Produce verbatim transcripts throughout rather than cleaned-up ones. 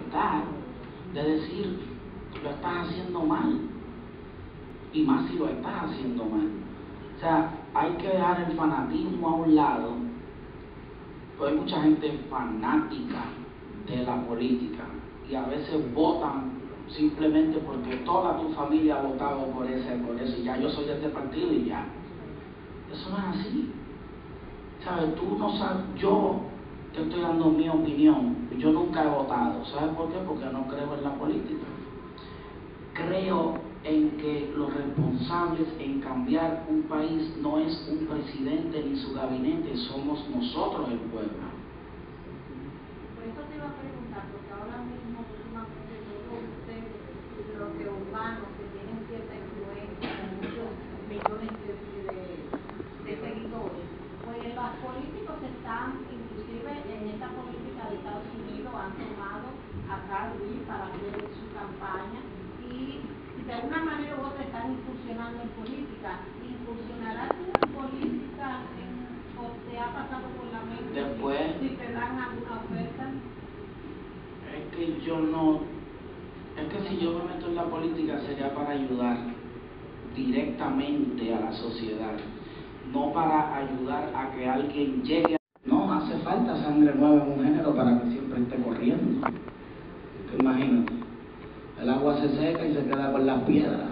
libertad de decir, lo estás haciendo mal, y más si lo estás haciendo mal. O sea, hay que dejar el fanatismo a un lado, porque hay mucha gente fanática de la política, y a veces votan simplemente porque toda tu familia ha votado por ese, por eso, y ya yo soy de este partido y ya. Eso no es así. ¿Sabes? Tú no sabes, yo te estoy dando mi opinión, yo nunca he votado. ¿Sabes por qué? Porque no creo en la política. Creo en que los responsables en cambiar un país no es un presidente ni su gabinete, somos nosotros el pueblo. Por eso te iba a preguntar, porque ahora mismo últimamente todos ustedes, los de urbanos que tienen cierta influencia, con muchos millones de, de, de seguidores, pues los políticos están, inclusive en esta política de Estados Unidos, han tomado a Carl Lee para hacer su campaña y de alguna manera u otra están incursionando en política. ¿Incursionarás tú en política en, o te ha pasado por la mente Después, si te dan alguna oferta? Es que yo no, es que si yo me meto en la política sería para ayudar directamente a la sociedad, no para ayudar a que alguien llegue a... No hace falta sangre nueva en un género para que siempre esté corriendo. Imagínate, el agua se seca y se queda con las piedras.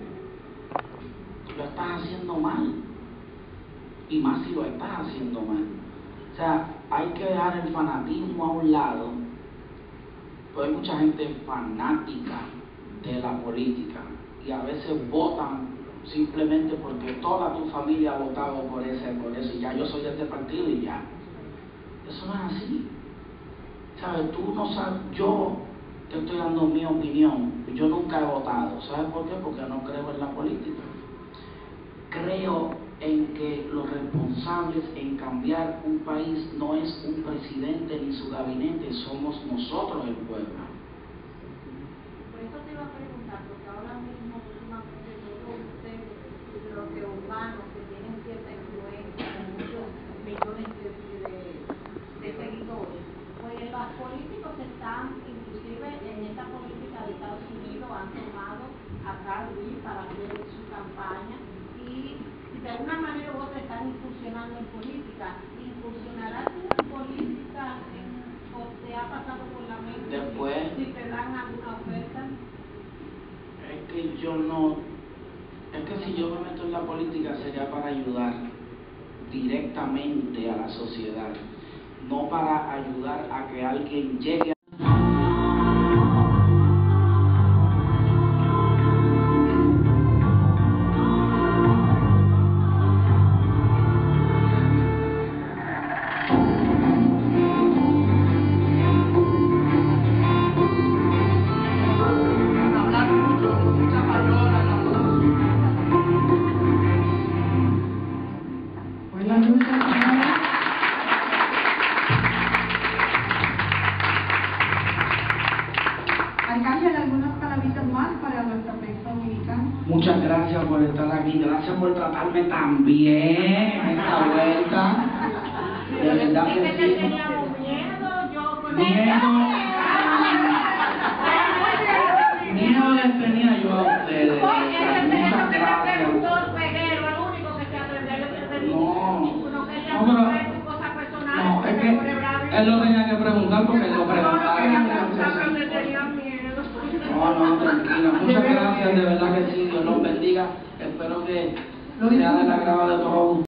Lo estás haciendo mal, y más si lo estás haciendo mal. O sea, hay que dejar el fanatismo a un lado, porque hay mucha gente fanática de la política, y a veces votan simplemente porque toda tu familia ha votado por ese, por eso, y ya yo soy de este partido y ya. Eso no es así. ¿Sabes? Tú no sabes, yo te estoy dando mi opinión, yo nunca he votado. ¿Sabes por qué? Porque no creo en la política. Creo en que los responsables en cambiar un país no es un presidente ni su gabinete, somos nosotros el pueblo. Por eso te iba a preguntar, porque ahora mismo últimamente todos ustedes, los de urbanos que tienen cierta influencia, con muchos millones de, de, de seguidores, pues los políticos están, inclusive en esta política de Estados Unidos, han tomado a Carl Lee para hacer su campaña y de alguna manera u otra están incursionando en política. ¿Incursionarás tú en política en, o te ha pasado por la mente Después, si te dan alguna oferta? Es que yo no, es que si yo me meto en la política sería para ayudar directamente a la sociedad, no para ayudar a que alguien llegue a... Arcángel, algunas palabritas más para nuestra prensa dominicana. Muchas gracias por estar aquí, gracias por tratarme tan bien esta vuelta. De verdad que Es que sí. teníamos miedo, yo con Miedo. Miedo les tenía yo a ustedes. Muchas gracias. No, no, pero no, es que él lo tenía que preguntar porque él lo preguntaba. No, no, tranquila. Muchas gracias, de verdad que sí. Dios los bendiga. Espero que sea del agrado de todos.